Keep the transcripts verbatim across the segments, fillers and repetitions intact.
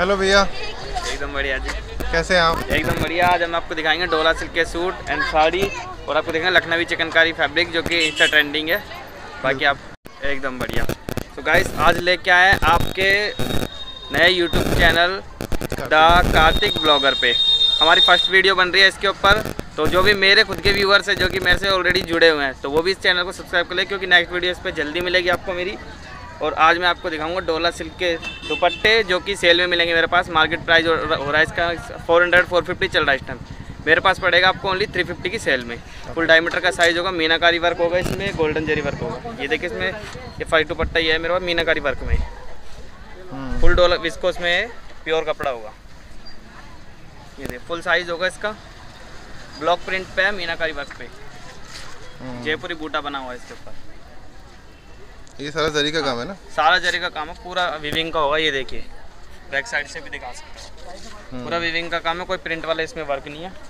Hello भैया। एकदम बढ़िया जी। कैसे हैं आप? एकदम बढ़िया। आज हम आपको दिखाएंगे डोला सिल्क के सूट एंड साड़ी और आपको दिखाएंगे लखनवी चिकनकारी फैब्रिक जो कि इंस्टा ट्रेंडिंग है। बाकी आप एकदम बढ़िया। तो गाइस आज लेके आए हैं आपके नए YouTube channel the Karthik blogger पे हमारी फर्स्ट वीडियो बन रही है इसके ऊपर। तो जो भी मेरे खुद के व्यूअर्स हैं जो कि मेरे से ऑलरेडी जुड़े हुए हैं तो वो भी इस चैनल को सब्सक्राइब कर ले, क्योंकि नेक्स्ट वीडियो इस पर जल्दी मिलेगी आपको मेरी। और आज मैं आपको दिखाऊंगा डोला सिल्क के दुपट्टे जो कि सेल में मिलेंगे मेरे पास। मार्केट प्राइस हो रहा है इसका फोर हंड्रेड फोर फिफ्टी चल रहा है इस टाइम। मेरे पास पड़ेगा आपको ओनली थ्री फिफ्टी की सेल में। फुल डायमीटर का साइज़ होगा, मीनाकारी वर्क होगा इसमें, गोल्डन जरी वर्क होगा। ये देखिए इसमें ये फाइव दुपट्टा ये है मेरे पास मीनाकारी वर्क में। फुल डोला विस्कोस में प्योर कपड़ा होगा। ये देखिए फुल साइज़ होगा इसका, ब्लॉक प्रिंट पे है, मीनाकारी वर्क पे, जयपुरी बूटा बना हुआ है इसके ऊपर। ये सारा जरी का काम है ना? सारा जरी का काम है, पूरा विविंग का होगा। ये देखिए बैक साइड से भी दिखा सकते हैं, पूरा विविंग का काम है, कोई प्रिंट वाला इसमें वर्क नहीं है।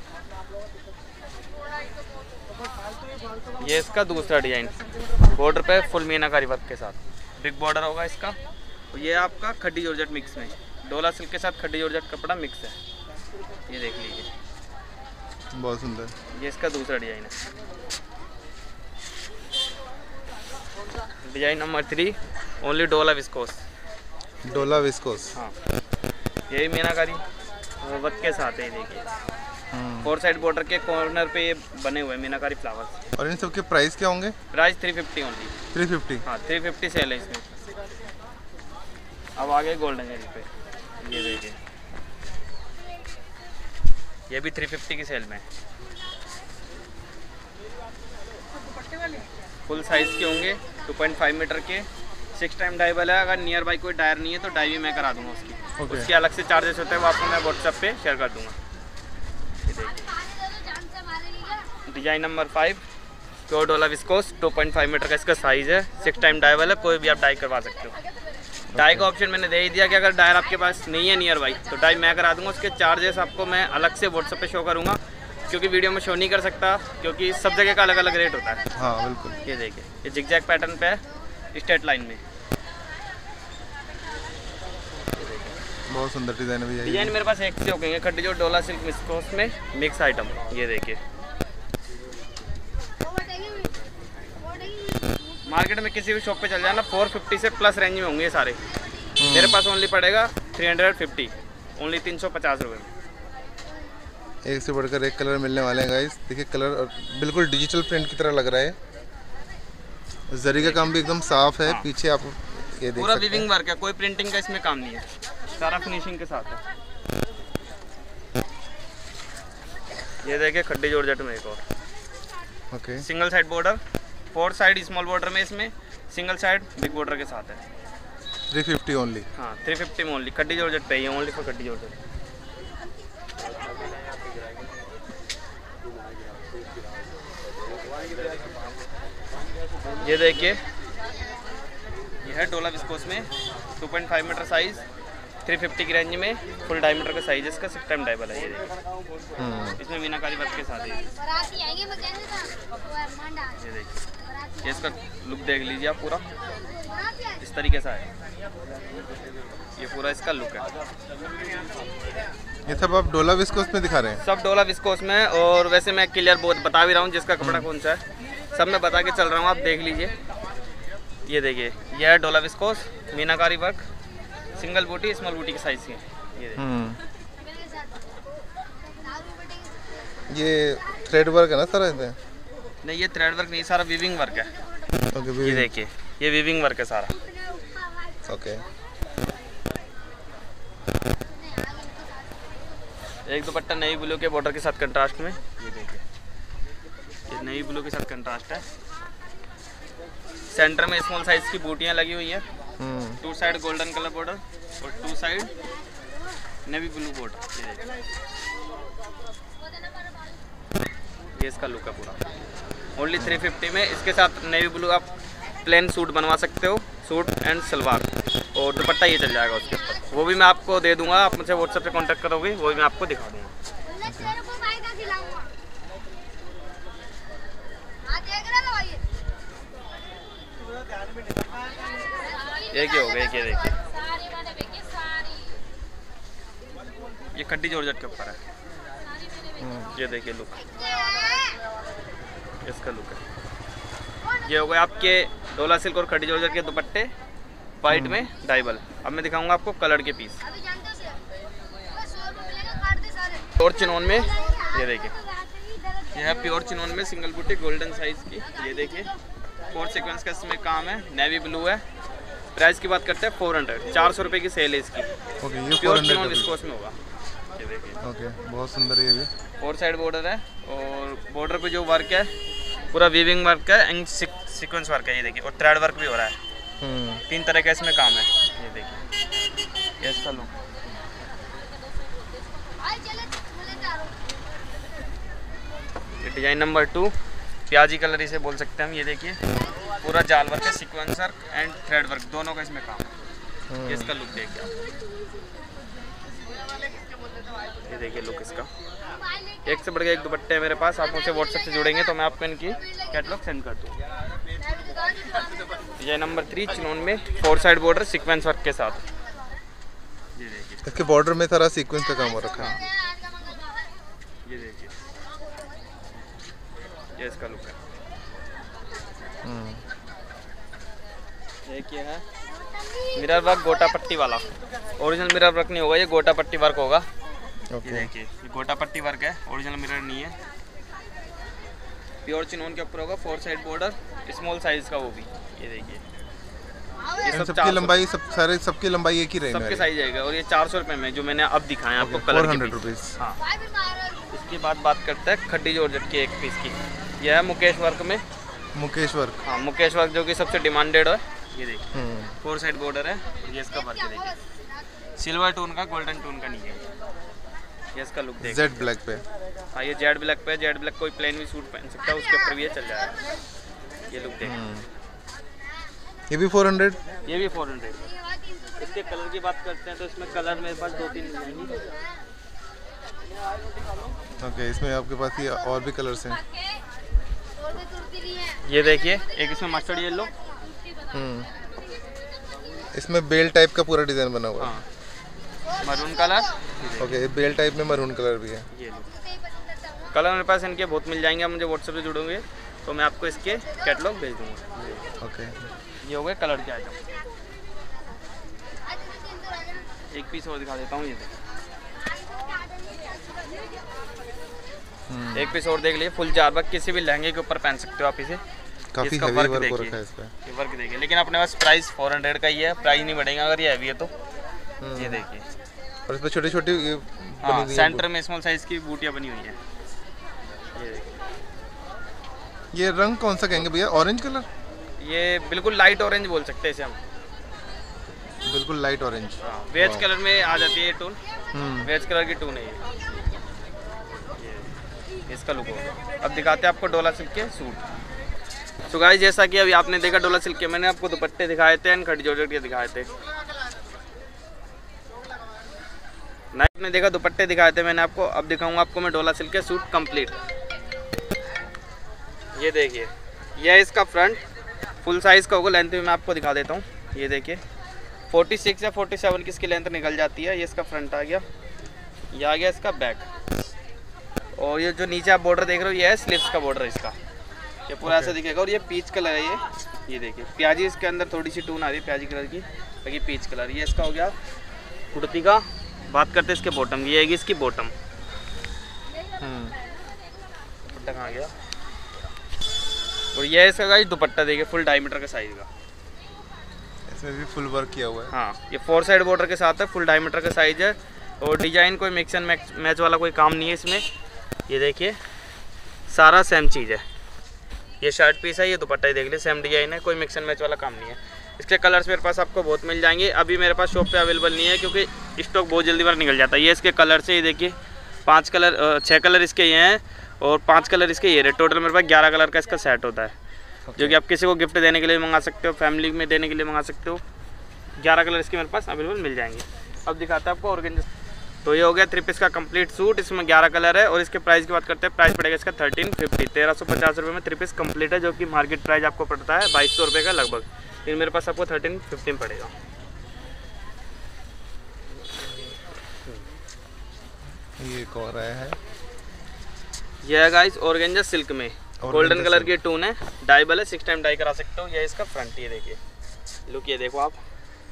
ये इसका दूसरा डिजाइन बॉर्डर पे फुल मीनाकारी वर्क के साथ, बिग बॉर्डर होगा इसका। ये आपका खड्डी जॉर्जेट मिक्स में, डोला सिल्क के साथ खड्डी जॉर्जेट कपड़ा मिक्स है। ये देख लीजिए बहुत सुंदर। ये इसका दूसरा डिजाइन है, डिजाइन नंबर थ्री, ओनली डोला विस्कोस। डोला विस्कोस, हाँ यही मीनाकारी वर्क के साथ है। देखिए फोर साइड बॉर्डर के कॉर्नर पे ये बने हुए मीनाकारी फ्लावर्स। और इन सब के प्राइस क्या होंगे? Price three fifty only. Three fifty? हाँ थ्री फिफ्टी सेल है इसमें। अब आगे गोल्डन जरी पे, ये देखिए ये भी थ्री फिफ्टी की सेल में। फुल साइज़ के होंगे, टू पॉइंट फाइव मीटर के, सिक्स टाइम डाइबल है। अगर नियर बाई कोई टायर नहीं है तो डाई भी मैं करा दूंगा उसकी। okay. उसके अलग से चार्जेस होते हैं, वो आपको मैं व्हाट्सएप पे शेयर कर दूंगा। डिजाइन नंबर फाइव, प्योर डोला viscose, two point five metre का इसका साइज़ है, सिक्स टाइम डाइबल है, कोई भी आप डाई करवा सकते हो। okay. डाई का ऑप्शन मैंने दे ही दिया कि अगर डायर आपके पास नहीं है नियर बाई तो डाई मैं करा दूंगा। उसके चार्जेस आपको मैं अलग से व्हाट्सएप पे शो करूँगा, क्योंकि वीडियो में शो नहीं कर सकता, क्योंकि सब जगह का अलग अलग रेट होता है। हाँ बिल्कुल। ये देखिए ये जिगजैग पैटर्न पे है, स्ट्रेट लाइन में। बहुत सुंदर डिजाइन है भैया। डिजाइन मेरे पास एक से हो गए खड्डी जो डोला सिल्क विस्कोस में मिक्स आइटम। ये देखिए मार्केट में किसी भी शॉप पे चल जाना फोर फिफ्टी से प्लस रेंज में होंगे ये सारे। मेरे पास ओनली पड़ेगा थ्री हंड्रेड फिफ्टी, ओनली तीन सौ पचास रुपये में। एक से बढ़कर एक कलर मिलने वाले हैं गाइस। देखिए कलर बिल्कुल डिजिटल प्रिंट की तरह लग रहा है। जरी का काम भी एकदम साफ है। हाँ। पीछे आप ये देख पूरा सकते हैं, विविंग वर्क है, कोई प्रिंटिंग का इसमें काम नहीं है, सारा फिनिशिंग के साथ है। ये देखिए खड्डी जॉर्जेट में एक और। Okay. Single side border, four side small border में, इसमें सिंगल साइड बिग बॉर्डर के साथ है। Three fifty only? हाँ थ्री फिफ्टी में ओनली, खड्डी जॉर्जेट पे ही है, ओनली फॉर खड्डी जॉर्जेट। ये देखिए ये है डोला विस्कोस में, two point five metre size, three fifty की रेंज में, फुल डायमीटर का साइज इसका, सिक्स टाइम डाइबल है। ये देखिए इसमें मीनाकारी वर्क के साथ है। ये देखिए ये इसका लुक देख लीजिए आप, पूरा इस तरीके से है। ये पूरा इसका लुक है। ये सब आप डोला विस्कोस में दिखा रहे हैं? सब डोला विस्कोस में। और वैसे मैं क्लियर बहुत बता भी रहा हूँ जिसका कपड़ा कौन सा है, सब मैं बता के चल रहा हूँ, आप देख लीजिए। ये देखिए ये है डोला विस्कोस, मीनाकारी वर्क, सिंगल बूटी, स्मॉल बूटी की साइज की। ये ये थ्रेड वर्क है ना सारा? इधर नहीं, ये थ्रेड वर्क नहीं, सारा वीविंग वर्क है। okay, ये देखिए ये वीविंग वर्क है सारा। ओके। एक दुपट्टा नेवी ब्लू के बॉर्डर के साथ कंट्रास्ट में। ये देखिए ये नेवी ब्लू के साथ कंट्रास्ट है। सेंटर में स्मॉल साइज की बूटियां लगी हुई है, two side golden colour border और two side navy blue border. ये देखिए ये इसका लुक है पूरा, ओनली थ्री फिफ्टी में। इसके साथ नेवी ब्लू आप प्लेन सूट बनवा सकते हो, सूट एंड सलवार, और दुपट्टा ये चल जाएगा उसके ऊपर। वो भी मैं आपको दे दूंगा, आप मुझे व्हाट्सएप पे कांटेक्ट करोगे, वो भी मैं आपको दिखा दूंगा। एक ही हो गया, एक ये देखिए ये खड्डी जॉर्जेट के ऊपर है। ये देखिए लुक, इसका लुक है। ये हो गए आपके डोला सिल्क और खड्डी जॉर्जेट के दुपट्टे वाइट में डाइबल। अब मैं दिखाऊंगा आपको कलर के पीस। प्योर चिनोन में, ये देखिए ये है प्योर चिनोन में सिंगल बूटी गोल्डन साइज की। ये देखिए फोर सीक्वेंस का इसमें काम है, नेवी ब्लू है। प्राइस की बात करते हैं फोर हंड्रेड, चार सौ रुपये की सेल है इसकी। ओके, ये प्योर चिनोन विस्कोस में होगा। ये देखिए ओके, बहुत सुंदर है ये भी। फोर साइड बॉर्डर है और बॉर्डर पे जो वर्क है पूरा वीविंग वर्क है एंड सीक्वेंस वर्क है। ये देखिए और थ्रेड वर्क भी हो रहा है। तीन तरह का इसमें काम है। ये देखिए ये इसका लुक। ये डिजाइन नंबर टू, प्याजी कलर इसे बोल सकते हैं हम। ये देखिए पूरा जाल वर्क है, sequence work and thread work दोनों का इसमें काम है। ये इसका लुक देखिए आप। ये देखिए लुक इसका। एक से बढ़ के एक दुपट्टे हैं मेरे पास। आप मुझसे व्हाट्सएप से जुड़ेंगे तो मैं आपको इनकी कैटलॉग सेंड कर दूँगा। डिजाइन नंबर थ्री, चिनोन में four side border sequence work के साथ। ये देखिए इसके बॉर्डर में सारा सीक्वेंस का काम हो रखा है। ये देखिए ये इसका लुक है। एक ये है मिरर वर्क गोटा पट्टी वाला। ओरिजिनल मिरर वर्क नहीं होगा, ये गोटा पट्टी वर्क होगा। ओके, ये देखिए ये गोटा पट्टी वर्क है, ओरिजिनल मिरर नहीं है। प्योर चिनोन के ऊपर होगा, four side border, small size का वो भी। ये देखिए ये सब सबकी लंबाई सब सारे सबकी लंबाई एक ही रहेगी, सबके साइज आएगा। और ये चार सौ रुपये में जो मैंने अब दिखाया आपको कलर हंड्रेड रुपीज़। हाँ, इसके बाद बात करते हैं खड्डी जॉर्जेट की एक पीस की। यह है मुकेश वर्क में। मुकेश वर्क, हाँ मुकेश वर्क जो कि सबसे डिमांडेड है। ये देखिए फोर साइड बॉर्डर है। ये इसका वर्क है, देखिए सिल्वर टोन का, गोल्डन टोन का नहीं है। ये इसका लुक देखिए। जेड ब्लैक पे। हाँ ये जेड ब्लैक पे, जेड ब्लैक कोई प्लेन भी सूट पहन सकता है, उसके ऊपर भी ये चल जाएगा। ये लुक देखिए। ये भी फोर हंड्रेड। ये भी फोर हंड्रेड। इसके कलर की बात करते हैं तो इसमें कलर मेरे पास दो तीन मिलेंगे। ओके, इसमें आपके पास ये और भी कलर्स हैं। ये देखिए एक इसमें मस्टर्ड येलो। हम्म, इसमें बेल टाइप का पूरा डिजाइन बना हुआ है। हाँ maroon colour. Okay, bell type में मरून कलर भी है। ये लो कलर मेरे पास इनके बहुत मिल जाएंगे। आप मुझे व्हाट्सएप से जुड़ोगे तो मैं आपको इसके कैटलॉग भेज दूँगा। ओके, ये हो गए कलर के आइटम। एक पीस और दिखा देता हूँ। ये देखिए एक पीस और देख लीजिए, फुल चार बाग किसी भी लहंगे के ऊपर पहन सकते हो आप इसे। काफी इसका हेवी वर्क वर्क हो देखिए, रखा है इस पे। ये वर्क देखिए। लेकिन अपने पास प्राइस फोर हंड्रेड का ही है, प्राइस नहीं बढ़ेगा अगर ये हैवी है तो। ये देखिए और इसमें छोटी छोटी ये हाँ बनी हुई सेंटर में स्मॉल साइज की बूटियाँ बनी हुई हैं। ये देखिए ये रंग कौन सा कहेंगे भैया? Orange colour? ये बिल्कुल लाइट ऑरेंज बोल सकते हैं इसे हम। बिल्कुल लाइट ऑरेंज। हाँ वेज कलर में आ जाती है ये टोन। हम्म, वेज कलर की टोन है ये। ये इसका लुक होगा। अब दिखाते हैं आपको डोला सिल्क के सूट। तो गाइस जैसा कि अभी आपने देखा डोला सिल्क के, मैंने आपको दुपट्टे दिखाए थे एंड खड्डी जॉर्जेट के दिखाए थे। नाइट में देखा दुपट्टे दिखाए थे मैंने आपको। अब दिखाऊंगा आपको मैं डोला सिल्क के सूट कंप्लीट। ये देखिए यह इसका फ्रंट फुल साइज़ का होगा। लेंथ भी मैं आपको दिखा देता हूँ। ये देखिए छियालीस या सैंतालीस की इसकी लेंथ निकल जाती है। ये इसका फ्रंट आ गया, ये आ गया इसका बैक। और ये जो नीचे आप बॉर्डर देख रहे हो ये है स्लीव्स का बॉर्डर इसका। ये पूरा ऐसा दिखेगा। और ये पीच कलर है। ये ये देखिए प्याजी, इसके अंदर थोड़ी सी टून आ रही है प्याजी कलर की, बाकी पीच कलर। ये इसका हो गया कुर्ती का। बात करते हैं इसके बॉटम की। ये आएगी इसकी बॉटम। दुपट्टा कहाँ गया? और ये इसका गाइस दुपट्टा देखिए फुल डायमीटर का साइज का। इसमें भी फुल वर्क किया हुआ है। हाँ ये फोर साइड बॉर्डर के साथ है, फुल डायमीटर का साइज है। और डिजाइन कोई मिक्स एंड मैच वाला कोई काम नहीं है इसमें। ये देखिए सारा सेम चीज़ है। ये शर्ट पीस है, ये दुपट्टा ही देख लीजिए सेम डिजाइन है, कोई मिक्स एंड मैच वाला काम नहीं है। इसके कलर्स मेरे पास आपको बहुत मिल जाएंगे। अभी मेरे पास शॉप पे अवेलेबल नहीं है क्योंकि स्टॉक बहुत जल्दी बार निकल जाता है। ये इसके कलर से, ये देखिए पांच कलर छः कलर इसके ये हैं और पांच कलर इसके ये रहे। टोटल मेरे पास ग्यारह कलर का इसका सेट होता है। okay. जो कि आप किसी को गिफ्ट देने के लिए मंगा सकते हो, फैमिली में देने के लिए मंगा सकते हो। ग्यारह कलर इसके मेरे पास अवेलेबल मिल जाएंगे। अब दिखाता है आपको ऑर्गेंजा। तो ये हो गया थ्री पीस का कंप्लीट सूट। इसमें ग्यारह कलर है। और इसके प्राइस की बात करते हैं, प्राइस पड़ेगा इसका थर्टीन फिफ्टी तेरह सौ पचास रुपये में थ्री पीस कंप्लीट है, जो कि मार्केट प्राइस आपको पड़ता है बाईस सौ रुपये का लगभग। लेकिन मेरे पास आपको थर्टीन फिफ्टीन पड़ेगा। ये एक और आया है, ये है गाइस ऑर्गेंजा सिल्क में, गोल्डन कलर की टून है, डाइबल है, सिक्स टाइम डाई करा सकते हो। ये इसका फ्रंट, ये देखिए लुक, ये देखो आप,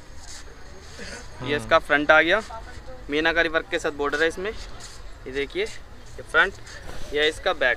ये इसका फ्रंट आ गया, मीनाकारी वर्क के साथ बॉर्डर है इसमें, ये देखिए ये फ्रंट। ये इसका बैक,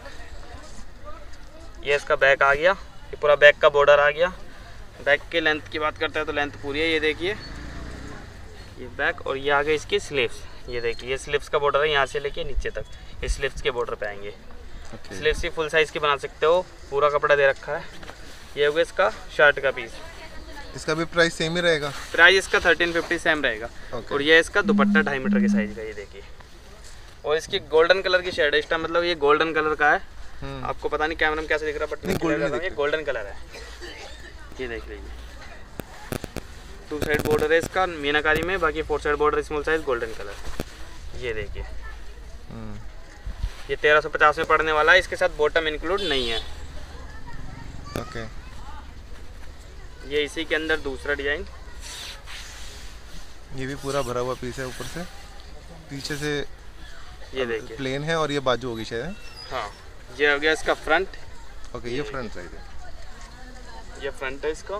ये इसका बैक आ गया, ये पूरा बैक का बॉर्डर आ गया। बैक के लेंथ की बात करते हैं तो लेंथ पूरी है, ये देखिए ये बैक। और ये आ गई इसकी स्लीव्स, ये देखिए ये स्लीव्स का बॉर्डर है, यहाँ से लेके नीचे तक ये स्लीव्स के बॉर्डर पे आएंगे। okay. स्लीव्स की फुल साइज़ की बना सकते हो, पूरा कपड़ा दे रखा है। ये हो गया इसका शर्ट का पीस, इसका भी प्राइस सेम ही रहेगा, प्राइस इसका थर्टीन फिफ्टी सेम रहेगा। okay. और ये इसका दुपट्टा ढाई मीटर के साइज़ का, ये देखिए। और इसकी गोल्डन कलर की शेड है, इसका मतलब ये गोल्डन कलर का है। आपको पता नहीं कैमरा में कैसे दिख रहा है, बट गोल्डन, ये गोल्डन कलर है, ये देख लीजिए। टू साइड बॉर्डर है इसका मीनाकारी में, बाकी four side border small size golden colour, ये देखिए। ये तेरह सौ पचास में पड़ने वाला है, इसके साथ बॉटम इंक्लूड नहीं है। ओके। ये इसी के अंदर दूसरा डिजाइन, ये भी पूरा भरा हुआ पीस है, ऊपर से पीछे से ये देखिए प्लेन है, और ये बाजू होगी शायद। हाँ, ये हो गया इसका फ्रंट। ओके, ये फ्रंट साइड है, ये फ्रंट है इसका।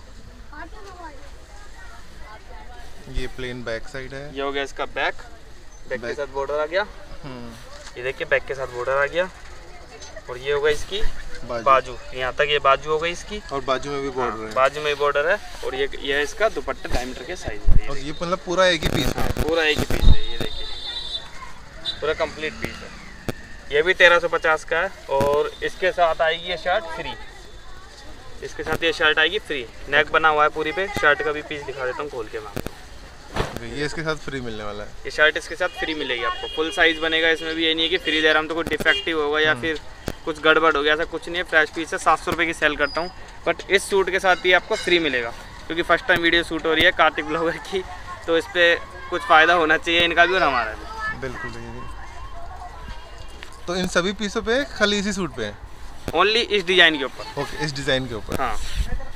ये प्लेन बैक साइड है। ये हो गया इसका बैक, बैक के साथ बॉर्डर आ गया। ये देखिए बैक के साथ बॉर्डर आ गया। और ये होगा इसकी बाजू, बाजू। यहाँ तक ये बाजू हो गई इसकी, और बाजू में भी बॉर्डर हाँ, है, बाजू में बॉर्डर है। और ये ये है इसका दुपट्टा ढाई मीटर के साइज है। और ये मतलब पूरा एक ही पीस है, पूरा एक ही पीस है, ये देखिए पूरा कंप्लीट पीस है। ये भी तेरह सौ पचास का है। और इसके साथ आएगी ये शर्ट फ्री, इसके साथ ये शर्ट आएगी फ्री, नेक बना हुआ है पूरी पे। शर्ट का भी पीस दिखा देता हूँ खोल के मैं आपको। ये इसके साथ फ्री मिलने वाला है, ये शर्ट इसके साथ फ्री मिलेगी आपको, फुल साइज बनेगा। इसमें भी ये नहीं है कि फ्री दे रहा हूँ तो कुछ डिफेक्टिव होगा या फिर कुछ गड़बड़ हो गया, ऐसा कुछ नहीं है। फ्रेश पीस है, सात सौ रुपये की सेल करता हूँ, बट इस सूट के साथ ही आपको फ्री मिलेगा, क्योंकि फर्स्ट टाइम वीडियो शूट हो रही है कार्तिक ब्लॉगर की, तो इस पर कुछ फ़ायदा होना चाहिए इनका भी और हमारा भी। बिल्कुल। तो इन सभी पीसों पे खाली इसी सूट पे है, ओनली इस डिज़ाइन के ऊपर। ओके, इस डिज़ाइन के ऊपर। हाँ,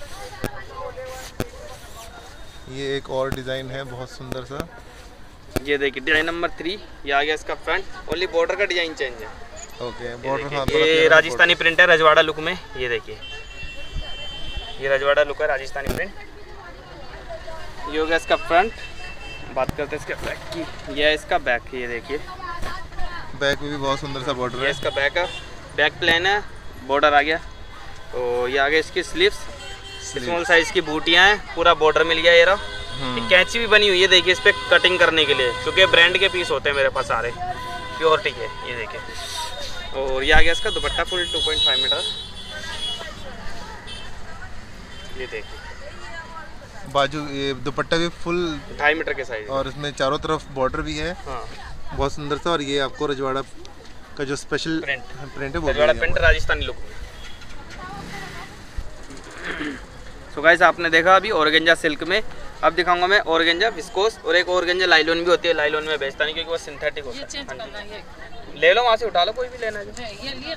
ये एक और डिज़ाइन है बहुत सुंदर सा, ये देखिए डिज़ाइन नंबर थ्री। ये आ गया इसका फ्रंट, ओनली बॉर्डर का डिज़ाइन चेंज है। Okay, border. हाँ, ये राजस्थानी प्रिंट है रजवाड़ा लुक में, ये देखिए ये रजवाड़ा लुक है राजस्थानी प्रिंट। ये हो गया इसका फ्रंट। बात करते हैं इसके बैक की, ये है इसका बैक, ये देखिए बैक में भी बहुत सुंदर सा बॉर्डर है। इसका बैक है, बैक प्लेन है, बॉर्डर आ गया। तो ये आ गया इसकी स्लीव्स, स्मॉल साइज की बूटियाँ हैं, पूरा बॉर्डर मिल गया। ये रहा कैंची भी बनी हुई है, देखिए इस पर कटिंग करने के लिए, क्योंकि ब्रांड के पीस होते हैं मेरे पास सारे, प्योरिटी के, ये देखिए। और ये आ गया इसका दुपट्टा full two point five metre, ये देखिए बाजू, ये दुपट्टा भी फुल ढाई मीटर के साइज, और इसमें चारों तरफ बॉर्डर भी है। हाँ, बहुत सुंदर सा। और ये आपको रजवाड़ा का जो स्पेशल प्रिंट प्रिंट है वो रजवाड़ा प्रिंट राजस्थानी लुक में। सो गाइस आपने देखा अभी ऑर्गेंजा सिल्क में, अब दिखाऊंगा मैं ऑर्गेंजा विस्कोस, और एक ऑर्गेंजा लाइलॉन भी होती है। लाइलॉन में बेचता नहीं क्योंकि वो सिंथेटिक होता है। ले लो वहाँ से, उठा लो कोई भी लेना है।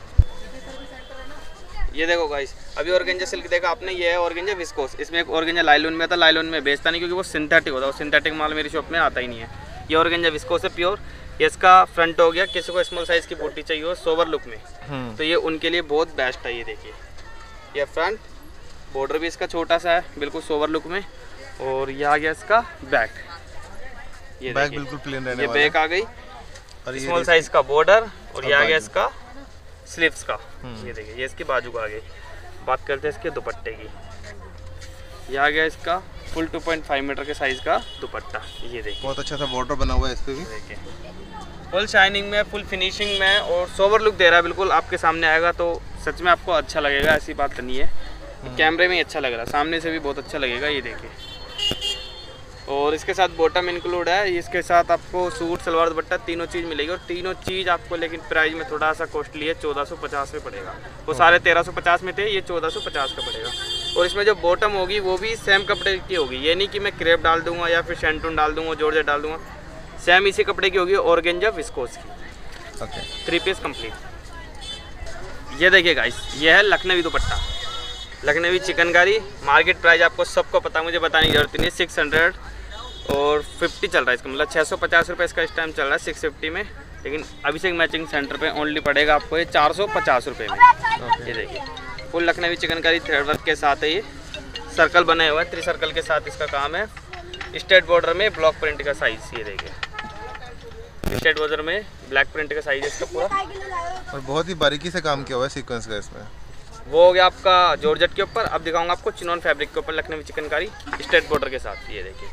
ये देखो गाइस, अभी ऑर्गेंजा सिल्क देखा आपने, ये है ऑर्गेंजा विस्कोस। इसमें एक ऑर्गेंजा लाइलॉन में आता है, लाइलॉन में बेचता नहीं क्योंकि वो सिंथेटिक होता है, वो सिंथेटिक माल मेरी शॉप में आता ही नहीं है। ये ऑर्गेंजा विस्कोस है प्योर। ये इसका फ्रंट हो गया, किसी को स्मॉल साइज की बूटी चाहिए हो सोवर लुक में, तो ये उनके लिए बहुत बेस्ट है। ये देखिए ये फ्रंट, बॉर्डर भी इसका छोटा सा है, बिल्कुल सोवर लुक में। और ये आ गया इसका बैक, ये बैक बिल्कुल प्लेन रहने ये वाला बैक आ गई, और स्मॉल साइज का बॉर्डर। और ये आ गया इसका स्लीव्स का, ये देखिए ये इसकी बाजू का आ गई। बात करते हैं इसके दुपट्टे की, ये आ गया इसका full two point five metre के साइज का दुपट्टा, ये देखिए बहुत अच्छा सा बॉर्डर बना हुआ है इस पे भी, देखिए फुल शाइनिंग में, फुल फिनिशिंग में, और सोवर लुक दे रहा है। बिल्कुल आपके सामने आएगा तो सच में आपको अच्छा लगेगा, ऐसी बात नहीं है। कैमरे में ही अच्छा लग रहा है, सामने से भी बहुत अच्छा लगेगा, ये देखिए। और इसके साथ बॉटम इंक्लूड है, इसके साथ आपको सूट सलवार दुपट्टा तीनों चीज़ मिलेगी। और तीनों चीज़ आपको लेकिन प्राइस में थोड़ा सा कॉस्टली है, चौदह सौ पचास में पड़ेगा। वो सारे तेरह सौ पचास में थे, ये चौदह सौ पचास का पड़ेगा। और इसमें जो बॉटम होगी वो भी सेम कपड़े की होगी, ये नहीं कि मैं क्रेप डाल दूंगा या फिर शेंटून डाल दूंगा, जॉर्जेट डाल दूंगा, सेम इसी कपड़े की होगी, ऑर्गेंजा विस्कोस की। Okay, three piece complete. ये देखिए गाइस, ये है लखनवी दुपट्टा, लखनवी चिकनकारी। मार्केट प्राइस आपको सबको पता, मुझे बताने की जरूरत नहीं, सिक्स हंड्रेड और फिफ्टी चल रहा है इसका, मतलब छः सौ पचास रुपये इसका इस टाइम चल रहा है, सिक्स फिफ्टी में लेकिन अभिषेक मैचिंग सेंटर पे ओनली पड़ेगा आपको ये चार सौ पचास रुपये में। ओके। ये देखिए full Lucknowi chikankari thread work के साथ है, ये सर्कल बने हुआ है, थ्री सर्कल के साथ इसका काम है। स्टेट बॉर्डर में ब्लॉक प्रिंट का साइज, ये देखिए स्टेट बॉर्डर में ब्लैक प्रिंट का साइज है इसका पूरा, और बहुत ही बारीकी से काम किया हुआ है सीक्वेंस का इसमें। वो हो गया आपका जॉर्जेट के ऊपर। अब दिखाऊंगा आपको चिनॉन फैब्रिक के ऊपर लखनवी चिकनकारी स्टेट बॉर्डर के साथ। ये देखिए,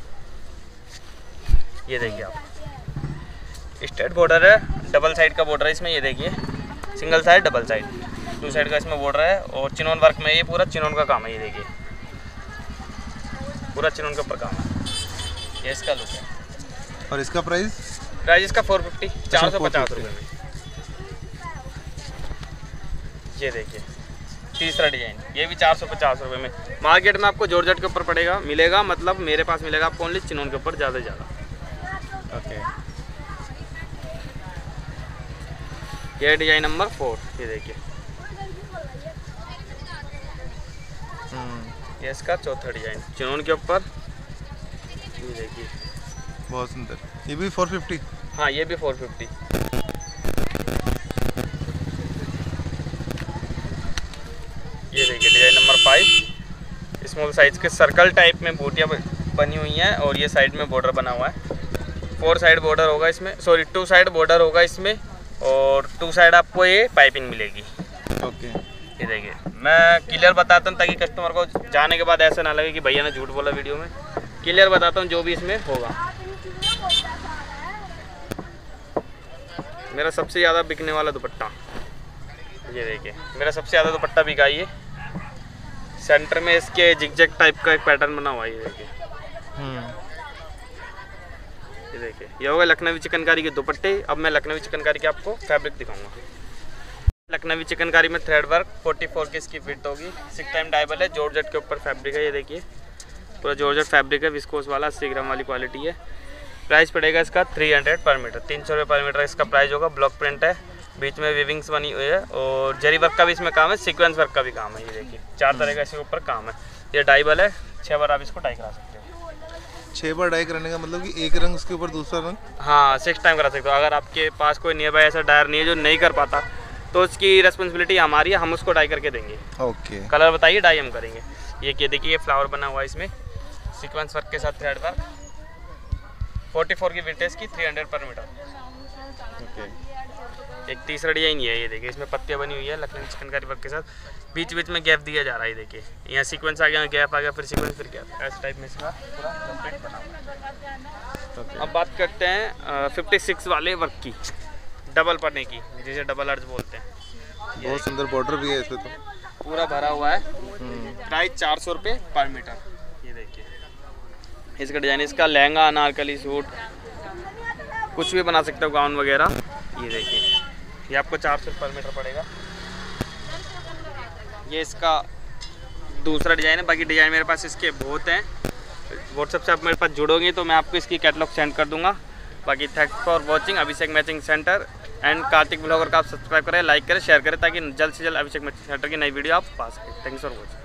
ये देखिए आप स्टेट बॉर्डर है, डबल साइड का बॉर्डर है इसमें। ये देखिए single side double side two side का इसमें बॉर्डर है, और चिनॉन वर्क में ये पूरा चिनॉन का काम है। ये देखिए पूरा चिनॉन के ऊपर काम है, ये इसका लुक है। और इसका प्राइस प्राइस इसका फोर फिफ्टी चार सौ पचास रुपये में। ये देखिए तीसरा डिजाइन, ये भी चार सौ पचास रुपये में। मार्केट में आपको जॉर्जेट के ऊपर पड़ेगा मिलेगा, मतलब मेरे पास मिलेगा आपको ओनली चिनॉन के ऊपर ज़्यादा से ज़्यादा। ओके। ये डिजाइन नंबर फोर, ये देखिए ये इसका चौथा डिजाइन चिनॉन के ऊपर। ये देखिए बहुत सुंदर, ये भी फोर फिफ्टी। हाँ ये भी फोर फिफ्टी। ये देखिए design number five, small size के सर्कल टाइप में बूटियाँ बनी हुई हैं, और ये साइड में बॉर्डर बना हुआ है। फोर साइड बॉर्डर होगा इसमें, सॉरी टू साइड बॉर्डर होगा इसमें, और टू साइड आपको ये पाइपिंग मिलेगी। ओके। ये देखिए मैं क्लियर बताता हूँ ताकि कस्टमर को जाने के बाद ऐसा ना लगे कि भैया ने झूठ बोला वीडियो में। क्लियर बताता हूँ जो भी इसमें होगा। मेरा सबसे ज़्यादा बिकने वाला दुपट्टा, ये देखिए मेरा सबसे ज़्यादा दुपट्टा बिका। ये सेंटर में इसके जिगजैग टाइप का एक पैटर्न बना हुआ है। ये देखिए ये देखिए ये होगा लखनवी चिकनकारी के दुपट्टे। अब मैं लखनवी चिकनकारी के आपको फैब्रिक दिखाऊंगा। लखनवी चिकनकारी में थ्रेड वर्क फोर्टी फोर की इसकी फिट होगी, सिक्स टाइम डाइबल है, जॉर्जेट के ऊपर फैब्रिक है। ये देखिए पूरा जॉर्जेट फैब्रिक है, विस्कोस वाला अस्सी ग्राम वाली क्वालिटी है। प्राइस पड़ेगा इसका थ्री हंड्रेड पर मीटर, तीन सौ रुपये पर मीटर इसका प्राइस होगा। ब्लॉक प्रिंट है, बीच में विविंग्स बनी हुई है, और जरी वर्क का भी इसमें काम है, सीक्वेंस वर्क का भी काम है। ये देखिए चार तरह का इसके ऊपर काम है। ये डाइबल है, छः बार आप इसको डाई करा सकते हो। छः बार डाई करने का मतलब कि एक रंग उसके ऊपर दूसरा रंग? हाँ सिक्स टाइम करा सकते हो। अगर आपके पास कोई नियर बाय ऐसा डायर नहीं है जो नहीं कर पाता, तो उसकी रेस्पॉन्सिबिलिटी हमारी है, हम उसको डाई करके देंगे। ओके। कलर बताइए, डाई हम करेंगे। ये क्या देखिए, ये फ्लावर बना हुआ है इसमें, सीक्वेंस वर्क के साथ थ्रेड वर्क, फोर्टी फोर की विटेज की, थ्री हंड्रेड पर मीटर। ओके। एक तीसरा डिजाइन ये है, ये देखिए इसमें पत्तियाँ बनी हुई है लखनवी चिकनकारी वर्क के साथ, बीच बीच में गैप दिया जा रहा है। ये देखिए यहाँ सीक्वेंस आ गया, गैप आ गया, फिर सीक्वेंस, फिर गैप, इस टाइप में इसका पूरा कंप्लीट बना हुआ है। अब बात करते हैं फिफ्टी सिक्स वाले वर्क की, डबल पन्ने की, जिसे डबल अर्ज बोलते हैं। बहुत सुंदर बॉर्डर भी है इसमें, तो पूरा भरा हुआ है। प्राइस चार सौ रुपये पर मीटर। ये देखिए इसका डिजाइन, इसका लहंगा, अनारकली सूट, कुछ भी बना सकते हो, गाउन वगैरह। ये देखिए ये आपको चार सौ पर मीटर पड़ेगा। ये इसका दूसरा डिज़ाइन है, बाकी डिज़ाइन मेरे पास इसके बहुत हैं। व्हाट्सएप से आप मेरे पास जुड़ोगे तो मैं आपको इसकी कैटलॉग सेंड कर दूंगा। बाकी thanks for watching Abhishek matching centre and Kartik blogger का आप सब्सक्राइब करें, लाइक करें, शेयर करें, ताकि जल्द से जल्द अभिषेक मैचिंग सेंटर की नई वीडियो आप पा सकें। Thanks for watching.